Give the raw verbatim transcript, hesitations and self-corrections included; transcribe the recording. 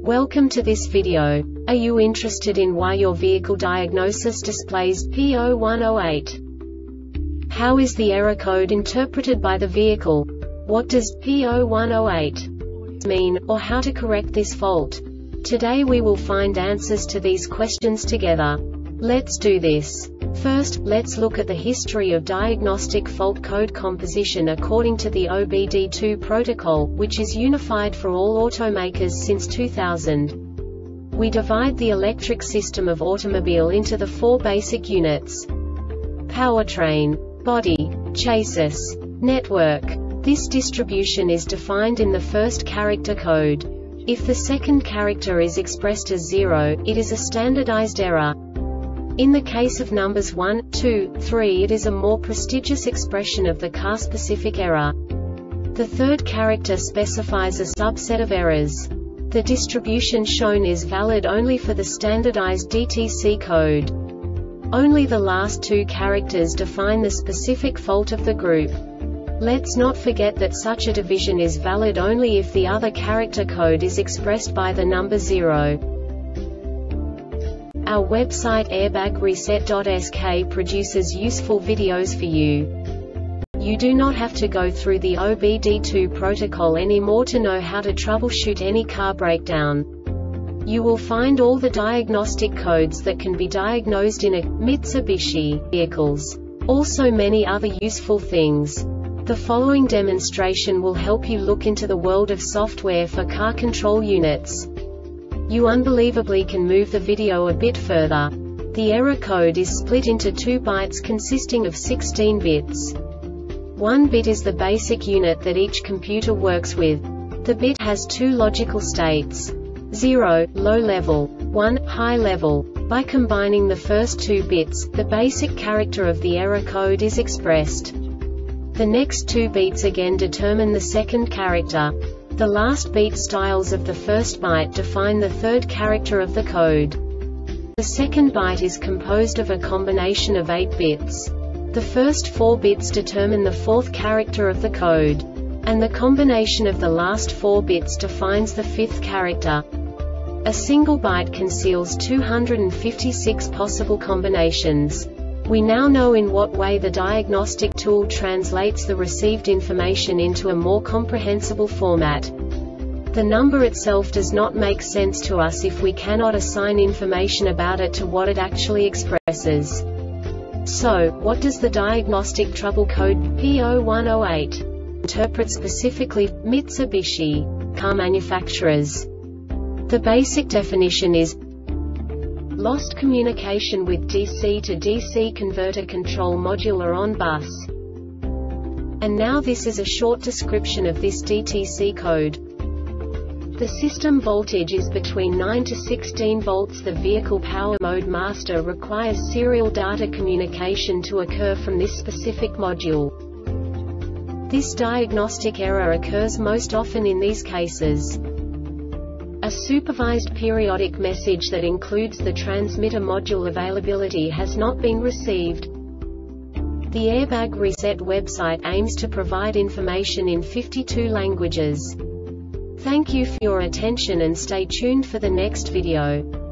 Welcome to this video. Are you interested in why your vehicle diagnosis displays P zero one zero eight? How is the error code interpreted by the vehicle? What does P zero one zero eight mean, or how to correct this fault? Today we will find answers to these questions together. Let's do this. First, let's look at the history of diagnostic fault code composition according to the O B D two protocol, which is unified for all automakers since two thousand. We divide the electric system of automobile into the four basic units: powertrain, body, chassis, network. This distribution is defined in the first character code. If the second character is expressed as zero, it is a standardized error. In the case of numbers one, two, three, it is a more prestigious expression of the car-specific error. The third character specifies a subset of errors. The distribution shown is valid only for the standardized D T C code. Only the last two characters define the specific fault of the group. Let's not forget that such a division is valid only if the other character code is expressed by the number zero. Our website airbag reset dot S K produces useful videos for you. You do not have to go through the O B D two protocol anymore to know how to troubleshoot any car breakdown. You will find all the diagnostic codes that can be diagnosed in a Mitsubishi vehicles. Also many other useful things. The following demonstration will help you look into the world of software for car control units. You unbelievably can move the video a bit further. The error code is split into two bytes consisting of sixteen bits. One bit is the basic unit that each computer works with. The bit has two logical states: zero, low level, one, high level. By combining the first two bits, the basic character of the error code is expressed. The next two beats again determine the second character. The last beat styles of the first byte define the third character of the code. The second byte is composed of a combination of eight bits. The first four bits determine the fourth character of the code. And the combination of the last four bits defines the fifth character. A single byte conceals two hundred fifty-six possible combinations. We now know in what way the diagnostic tool translates the received information into a more comprehensible format. The number itself does not make sense to us if we cannot assign information about it to what it actually expresses. So, what does the diagnostic trouble code P zero one zero eight interpret specifically for Mitsubishi car manufacturers? The basic definition is lost communication with D C to D C converter control module or on bus. And now this is a short description of this D T C code. The system voltage is between nine to sixteen volts. The vehicle power mode master requires serial data communication to occur from this specific module. This diagnostic error occurs most often in these cases: a supervised periodic message that includes the transmitter module availability has not been received. The Airbag Reset website aims to provide information in fifty-two languages. Thank you for your attention and stay tuned for the next video.